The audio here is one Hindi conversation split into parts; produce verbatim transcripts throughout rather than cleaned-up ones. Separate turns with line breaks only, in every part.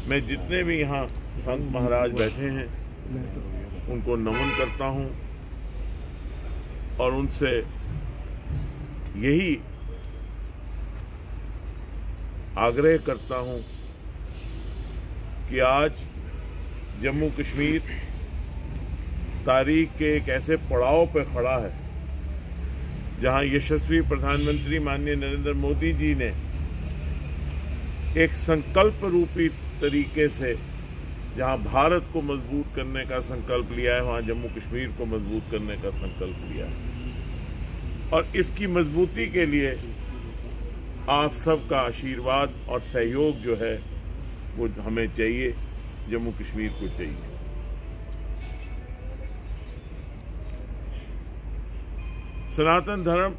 मैं जितने भी यहाँ संत महाराज बैठे हैं उनको नमन करता हूँ और उनसे यही आग्रह करता हूँ कि आज जम्मू कश्मीर तारीख के एक ऐसे पड़ाव पर खड़ा है जहां यशस्वी प्रधानमंत्री माननीय नरेंद्र मोदी जी ने एक संकल्प रूपी तरीके से जहां भारत को मजबूत करने का संकल्प लिया है, वहां जम्मू कश्मीर को मजबूत करने का संकल्प लिया है। और इसकी मजबूती के लिए आप सबका आशीर्वाद और सहयोग जो है वो हमें चाहिए, जम्मू कश्मीर को चाहिए। सनातन धर्म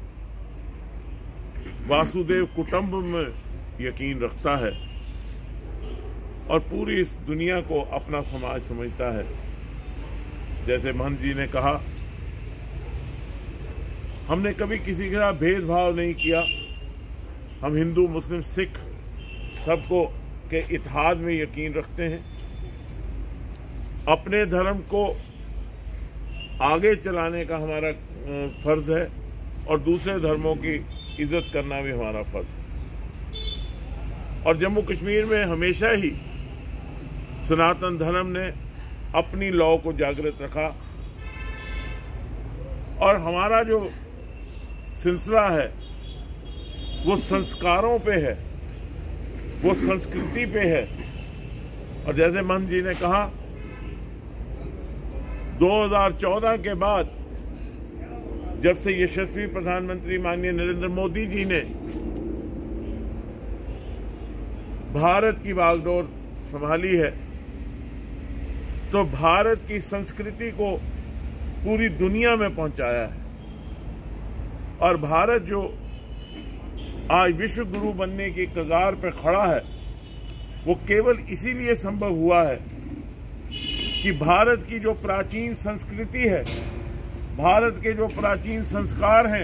वासुदेव कुटुंब में यकीन रखता है और पूरी इस दुनिया को अपना समाज समझता है। जैसे महंत जी ने कहा, हमने कभी किसी के साथ भेदभाव नहीं किया। हम हिंदू, मुस्लिम, सिख सबको के इत्तेहाद में यकीन रखते हैं। अपने धर्म को आगे चलाने का हमारा फर्ज है और दूसरे धर्मों की इज्जत करना भी हमारा फर्ज है। और जम्मू कश्मीर में हमेशा ही सनातन धर्म ने अपनी लौ को जागृत रखा और हमारा जो सिलसिला है वो संस्कारों पे है, वो संस्कृति पे है। और जैसे महंत जी ने कहा, दो हज़ार चौदह के बाद जब से यशस्वी प्रधानमंत्री माननीय नरेंद्र मोदी जी ने भारत की बागडोर संभाली है, तो भारत की संस्कृति को पूरी दुनिया में पहुंचाया है। और भारत जो आज विश्व गुरु बनने की कगार पर खड़ा है, वो केवल इसीलिए संभव हुआ है कि भारत की जो प्राचीन संस्कृति है, भारत के जो प्राचीन संस्कार हैं,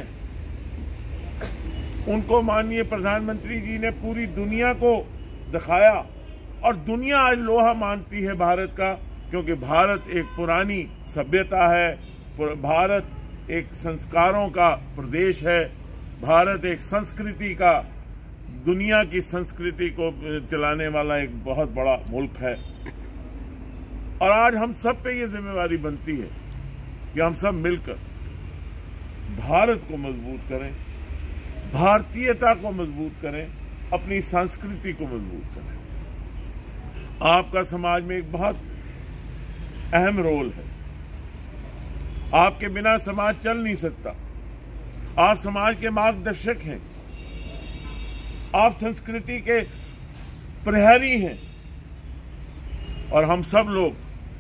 उनको माननीय प्रधानमंत्री जी ने पूरी दुनिया को दिखाया। और दुनिया आज लोहा मानती है भारत का, क्योंकि भारत एक पुरानी सभ्यता है, भारत एक संस्कारों का प्रदेश है, भारत एक संस्कृति का, दुनिया की संस्कृति को चलाने वाला एक बहुत बड़ा मुल्क है। और आज हम सब पे ये जिम्मेवारी बनती है कि हम सब मिलकर भारत को मजबूत करें, भारतीयता को मजबूत करें, अपनी संस्कृति को मजबूत करें। आपका समाज में एक बहुत अहम रोल है। आपके बिना समाज चल नहीं सकता। आप समाज के मार्गदर्शक हैं, आप संस्कृति के प्रहरी हैं। और हम सब लोग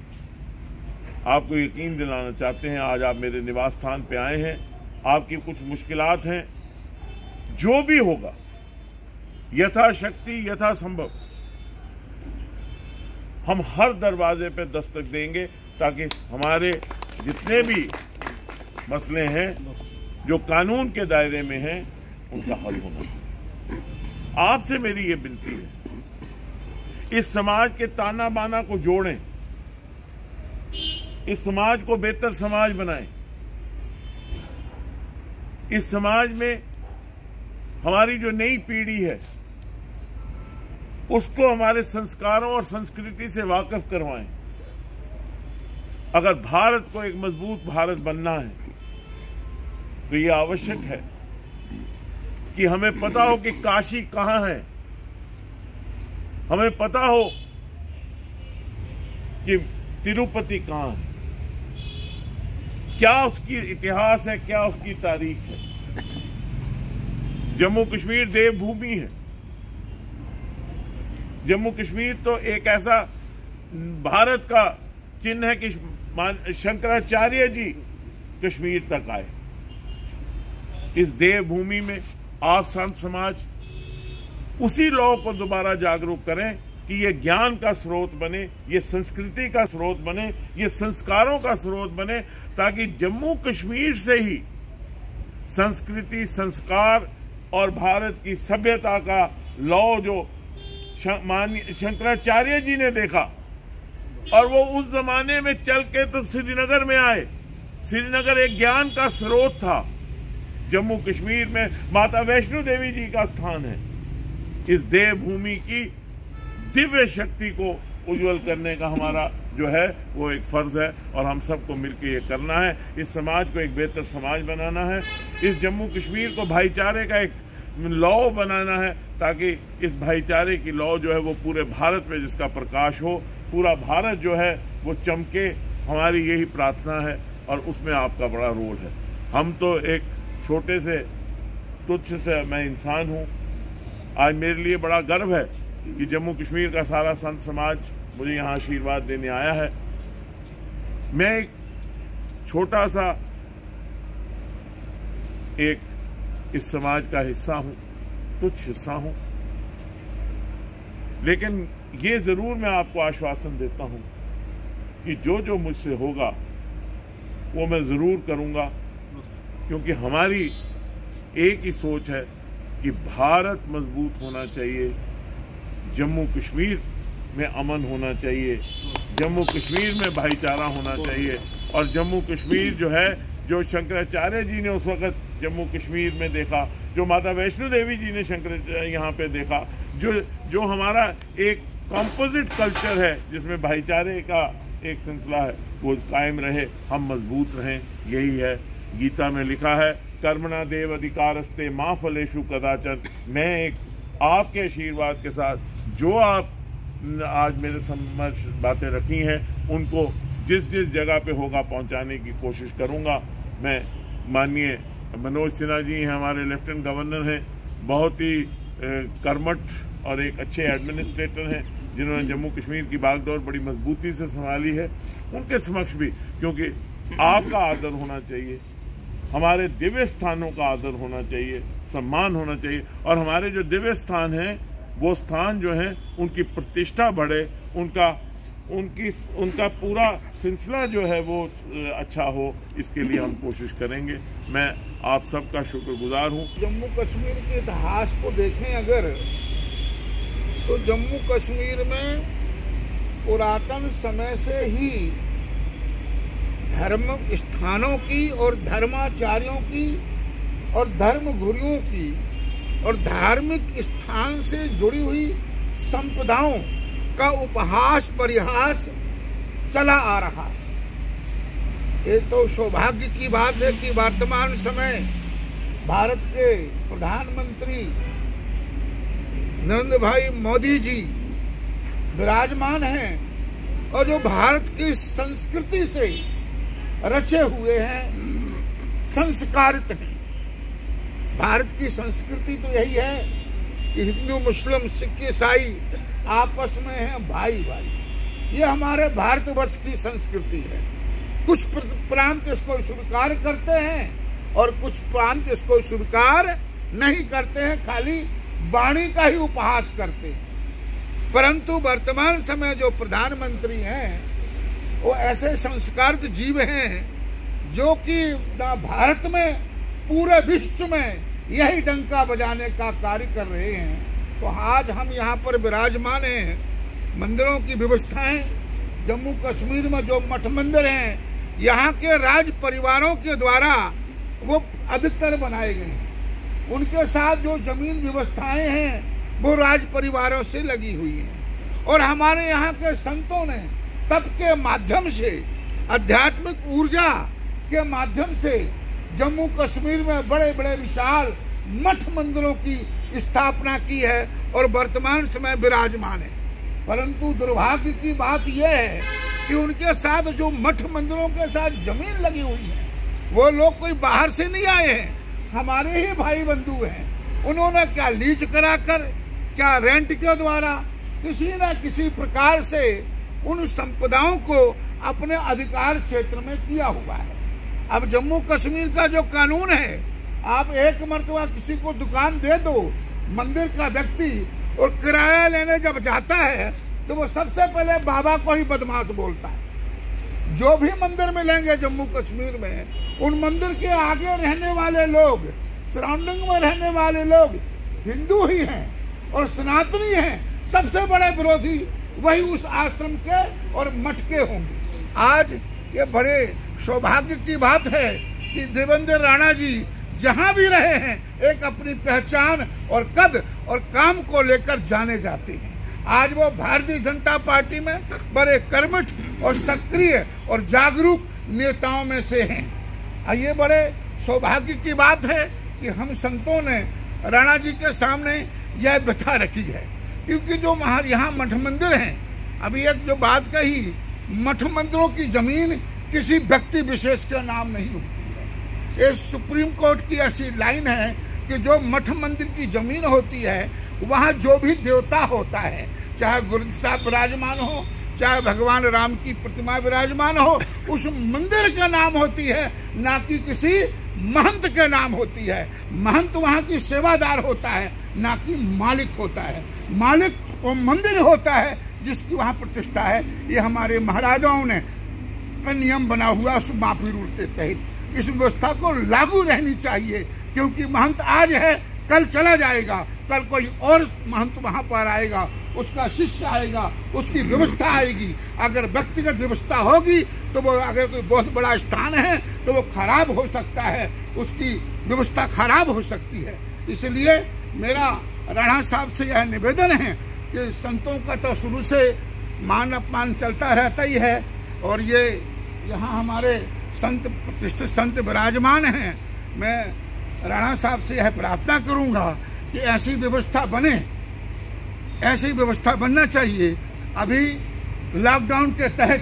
आपको यकीन दिलाना चाहते हैं, आज आप मेरे निवास स्थान पे आए हैं, आपकी कुछ मुश्किलात हैं, जो भी होगा यथाशक्ति यथासंभव हम हर दरवाजे पे दस्तक देंगे, ताकि हमारे जितने भी मसले हैं जो कानून के दायरे में हैं उनका हल होना। आपसे मेरी ये विनती है, इस समाज के ताना बाना को जोड़ें, इस समाज को बेहतर समाज बनाएं। इस समाज में हमारी जो नई पीढ़ी है उसको हमारे संस्कारों और संस्कृति से वाकिफ करवाएं। अगर भारत को एक मजबूत भारत बनना है तो ये आवश्यक है कि हमें पता हो कि काशी कहां है, हमें पता हो कि तिरुपति कहां है, क्या उसकी इतिहास है, क्या उसकी तारीख है। जम्मू कश्मीर देवभूमि है। जम्मू कश्मीर तो एक ऐसा भारत का चिन्ह है कि शंकराचार्य जी कश्मीर तक आए। इस देवभूमि में आप संत समाज उसी लौ को दोबारा जागरूक करें कि ये ज्ञान का स्रोत बने, ये संस्कृति का स्रोत बने, ये संस्कारों का स्रोत बने, ताकि जम्मू कश्मीर से ही संस्कृति, संस्कार और भारत की सभ्यता का लौ जो शंकराचार्य जी ने देखा और वो उस जमाने में चल के तो श्रीनगर में आए। श्रीनगर एक ज्ञान का स्रोत था। जम्मू कश्मीर में माता वैष्णो देवी जी का स्थान है। इस देवभूमि की दिव्य शक्ति को उज्जवल करने का हमारा जो है वो एक फर्ज है और हम सबको मिलकर ये करना है। इस समाज को एक बेहतर समाज बनाना है। इस जम्मू कश्मीर को भाईचारे का एक लौ बनाना है ताकि इस भाईचारे की लौ जो है वो पूरे भारत में जिसका प्रकाश हो, पूरा भारत जो है वो चमके। हमारी यही प्रार्थना है और उसमें आपका बड़ा रोल है। हम तो एक छोटे से तुच्छ से मैं इंसान हूँ। आज मेरे लिए बड़ा गर्व है कि जम्मू कश्मीर का सारा संत समाज मुझे यहाँ आशीर्वाद देने आया है। मैं एक छोटा सा एक इस समाज का हिस्सा हूँ, तुच्छ हिस्सा हूँ, लेकिन ये जरूर मैं आपको आश्वासन देता हूँ कि जो जो मुझसे होगा वो मैं जरूर करूँगा, क्योंकि हमारी एक ही सोच है कि भारत मजबूत होना चाहिए, जम्मू कश्मीर में अमन होना चाहिए, जम्मू कश्मीर में भाईचारा होना चाहिए। और जम्मू कश्मीर जो है, जो शंकराचार्य जी ने उस वक़्त जम्मू कश्मीर में देखा, जो माता वैष्णो देवी जी ने शंकर यहाँ पे देखा, जो जो हमारा एक कॉम्पोजिट कल्चर है जिसमें भाईचारे का एक सिलसिला है, वो कायम रहे, हम मजबूत रहें। यही है, गीता में लिखा है कर्मणा देव अधिकारस्ते माँ फलेषु कदाचन। मैं एक आपके आशीर्वाद के साथ जो आप आज मेरे समक्ष बातें रखी हैं उनको जिस जिस जगह पे होगा पहुंचाने की कोशिश करूंगा। मैं माननीय मनोज सिन्हा जी हैं, हमारे लेफ्टिनेंट गवर्नर हैं, बहुत ही कर्मठ और एक अच्छे एडमिनिस्ट्रेटर हैं जिन्होंने जम्मू कश्मीर की बागडोर बड़ी मजबूती से संभाली है। उनके समक्ष भी, क्योंकि आपका आदर होना चाहिए, हमारे दिव्य स्थानों का आदर होना चाहिए, सम्मान होना चाहिए, और हमारे जो दिव्य स्थान हैं वो स्थान जो हैं उनकी प्रतिष्ठा बढ़े, उनका उनकी उनका पूरा सिलसिला जो है वो अच्छा हो, इसके लिए हम कोशिश करेंगे। मैं आप सबका शुक्रगुजार हूँ।
जम्मू कश्मीर के इतिहास को देखें अगर, तो जम्मू कश्मीर में पुरातन समय से ही धर्म स्थानों की और धर्माचार्यों की और धर्म गुरुओं की और धार्मिक स्थान से जुड़ी हुई संपदाओं का उपहास परिहास चला आ रहा है। ये तो सौभाग्य की बात है कि वर्तमान समय भारत के प्रधानमंत्री नरेंद्र भाई मोदी जी विराजमान हैं और जो भारत की संस्कृति से रचे हुए हैं, संस्कारित हैं। भारत की संस्कृति तो यही है कि हिंदू मुस्लिम सिख ईसाई आपस में हैं भाई भाई। ये हमारे भारतवर्ष की संस्कृति है। कुछ प्रांत इसको स्वीकार करते हैं और कुछ प्रांत इसको स्वीकार नहीं करते हैं, खाली वाणी का ही उपहास करते हैं। परंतु वर्तमान समय जो प्रधानमंत्री हैं वो ऐसे संस्कारित जीव हैं जो कि भारत में पूरे विश्व में यही डंका बजाने का कार्य कर रहे हैं। तो आज हम यहाँ पर विराजमान हैं। मंदिरों की व्यवस्थाएं जम्मू कश्मीर में जो मठ मंदिर हैं यहाँ के राज परिवारों के द्वारा वो अधिकतर बनाए गए हैं। उनके साथ जो जमीन व्यवस्थाएं हैं वो राज परिवारों से लगी हुई हैं। और हमारे यहाँ के संतों ने तप के माध्यम से, आध्यात्मिक ऊर्जा के माध्यम से जम्मू कश्मीर में बड़े बड़े विशाल मठ मंदिरों की स्थापना की है और वर्तमान समय विराजमान है। परंतु दुर्भाग्य की बात यह है कि उनके साथ जो मठ मंदिरों के साथ जमीन लगी हुई है वो लोग कोई बाहर से नहीं आए हैं, हमारे ही भाई बंधु हैं। उन्होंने क्या लीज कराकर, क्या रेंट के द्वारा किसी न किसी प्रकार से उन संपदाओं को अपने अधिकार क्षेत्र में किया हुआ है। अब जम्मू कश्मीर का जो कानून है, आप एक मर्तबा किसी को दुकान दे दो, मंदिर का व्यक्ति, और किराया लेने जब जाता है तो वो सबसे पहले बाबा को ही बदमाश बोलता है। जो भी मंदिर मिलेंगे जम्मू कश्मीर में, उन मंदिर के आगे रहने वाले लोग, सराउंडिंग में रहने वाले लोग हिंदू ही हैं और सनातनी हैं, सबसे बड़े विरोधी वही उस आश्रम के और मठ के होंगे। आज ये बड़े सौभाग्य की बात है कि देवेंद्र राणा जी जहां भी रहे हैं एक अपनी पहचान और कद और काम को लेकर जाने जाते हैं। आज वो भारतीय जनता पार्टी में बड़े कर्मठ और सक्रिय और जागरूक नेताओं में से हैं। ये बड़े सौभाग्य की बात है कि हम संतों ने राणा जी के सामने यह व्यथा रखी है, क्योंकि जो यहाँ मठ मंदिर हैं, अभी एक जो बात कही, मठ मंदिरों की जमीन किसी व्यक्ति विशेष का नाम नहीं उठती है। ये सुप्रीम कोर्ट की ऐसी लाइन है कि जो मठ मंदिर की जमीन होती है वहाँ जो भी देवता होता है, चाहे गुरु साहब विराजमान हो, चाहे भगवान राम की प्रतिमा विराजमान हो, उस मंदिर का नाम होती है, ना कि किसी महंत के नाम होती है। महंत वहाँ की सेवादार होता है, ना कि मालिक होता है। मालिक वो मंदिर होता है जिसकी वहाँ प्रतिष्ठा है। ये हमारे महाराजाओं ने नियम बना हुआ उस माफी रूल के तहत इस व्यवस्था को लागू रहनी चाहिए, क्योंकि महंत आज है, कल चला जाएगा, कल कोई और महंत वहां पर आएगा, उसका शिष्य आएगा, उसकी व्यवस्था आएगी। अगर व्यक्तिगत व्यवस्था होगी तो वो, अगर कोई बहुत बड़ा स्थान है तो वो खराब हो सकता है, उसकी व्यवस्था खराब हो सकती है। इसलिए मेरा राणा साहब से यह निवेदन है कि संतों का तो शुरू से मान अपमान चलता रहता ही है, और ये यहाँ हमारे संत प्रतिष्ठित संत विराजमान हैं। मैं राणा साहब से यह प्रार्थना करूंगा कि ऐसी व्यवस्था बने, ऐसी व्यवस्था बनना चाहिए। अभी लॉकडाउन के तहत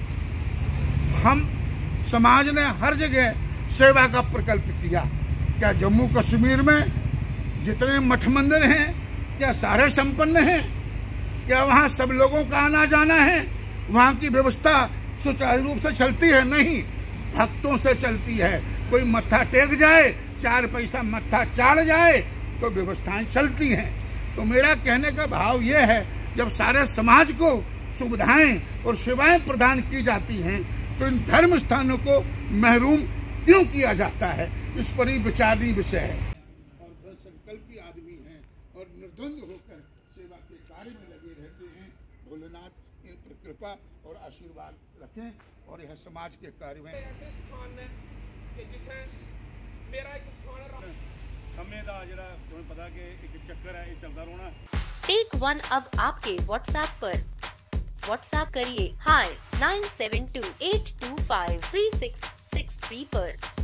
हम समाज ने हर जगह सेवा का प्रकल्प किया। क्या जम्मू कश्मीर में जितने मठ मंदिर हैं क्या सारे संपन्न हैं? क्या वहाँ सब लोगों का आना जाना है? वहाँ की व्यवस्था सुचारू रूप से चलती है? नहीं, भक्तों से चलती है। कोई मत्था टेक जाए, चार पैसा मत्था चाड़ जाए तो व्यवस्थाएं चलती हैं। तो मेरा कहने का भाव ये है, जब सारे समाज को सुविधाएं और सेवाएं प्रदान की जाती हैं तो इन धर्म स्थानों को महरूम क्यों किया जाता है? इस पर ही विचारणीय विषय है। और दृढ़ संकल्पी आदमी हैं और निर्द्वंद होकर सेवा के कार्य में लगे रहते हैं। भोलेनाथ इन पर कृपा और आशीर्वाद रखें और यह समाज के कार्य में
ऐसे स्थान है कि जिथे मेरा एक स्थान है।
समय दा जरा तुम्हें पता कि एक चक्कर है, ये चलता रहना।
टेक वन अब आपके व्हाट्सएप पर। व्हाट्सएप करिए hi nine seven two eight two five three six six three पर।